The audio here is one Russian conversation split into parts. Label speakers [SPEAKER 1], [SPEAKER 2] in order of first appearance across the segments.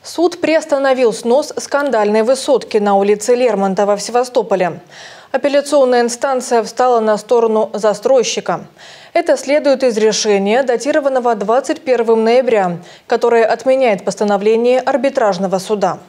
[SPEAKER 1] Суд приостановил снос скандальной высотки на улице Лермонтова в Севастополе. Апелляционная инстанция встала на сторону застройщика. Это следует из решения, датированного 21 ноября, которое отменяет постановление арбитражного суда.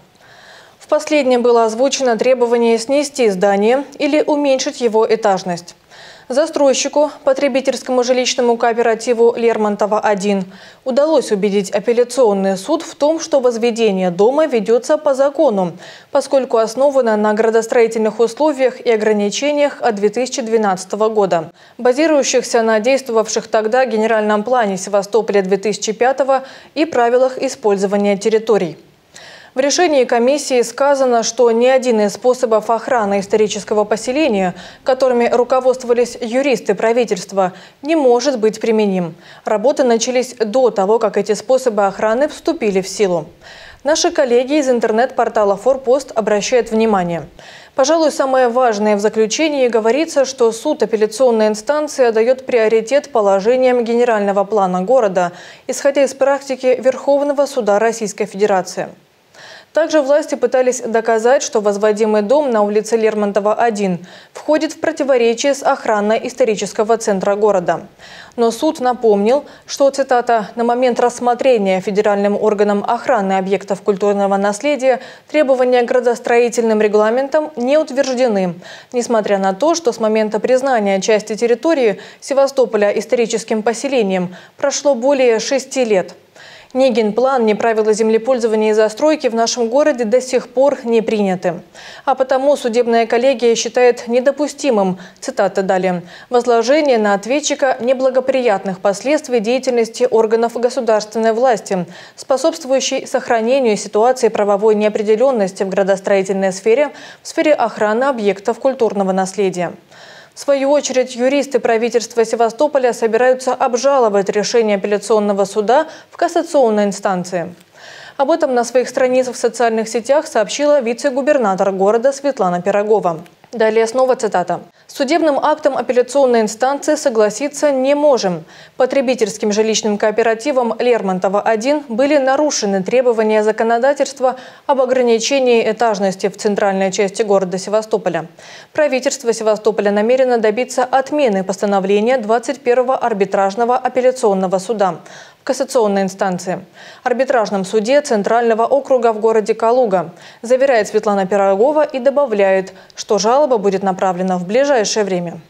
[SPEAKER 1] В последнем было озвучено требование снести здание или уменьшить его этажность. Застройщику, потребительскому жилищному кооперативу «Лермонтова-1», удалось убедить апелляционный суд в том, что возведение дома ведется по закону, поскольку основано на градостроительных условиях и ограничениях от 2012 года, базирующихся на действовавших тогда Генеральном плане Севастополя 2005 и правилах использования территорий. В решении комиссии сказано, что ни один из способов охраны исторического поселения, которыми руководствовались юристы правительства, не может быть применим. Работы начались до того, как эти способы охраны вступили в силу. Наши коллеги из интернет-портала «Форпост» обращают внимание. Пожалуй, самое важное в заключении говорится, что суд апелляционной инстанции отдает приоритет положениям генерального плана города, исходя из практики Верховного суда Российской Федерации. Также власти пытались доказать, что возводимый дом на улице Лермонтова-1 входит в противоречие с охраной исторического центра города. Но суд напомнил, что, цитата, «на момент рассмотрения федеральным органом охраны объектов культурного наследия требования к градостроительным регламентам не утверждены, несмотря на то, что с момента признания части территории Севастополя историческим поселением прошло более 6 лет». Ни генплан, ни правила землепользования и застройки в нашем городе до сих пор не приняты. А потому судебная коллегия считает недопустимым, цитата далее, возложение на ответчика неблагоприятных последствий деятельности органов государственной власти, способствующей сохранению ситуации правовой неопределенности в градостроительной сфере, в сфере охраны объектов культурного наследия. В свою очередь, юристы правительства Севастополя собираются обжаловать решение апелляционного суда в кассационной инстанции. Об этом на своих страницах в социальных сетях сообщила вице-губернатор города Светлана Пирогова. Далее снова цитата. «С судебным актом апелляционной инстанции согласиться не можем. Потребительским жилищным кооперативом Лермонтова-1 были нарушены требования законодательства об ограничении этажности в центральной части города Севастополя. Правительство Севастополя намерено добиться отмены постановления 21-го арбитражного апелляционного суда в кассационной инстанции, арбитражном суде Центрального округа в городе Калуга», заверяет Светлана Пирогова и добавляет, что жалоба будет направлена в ближайшее время.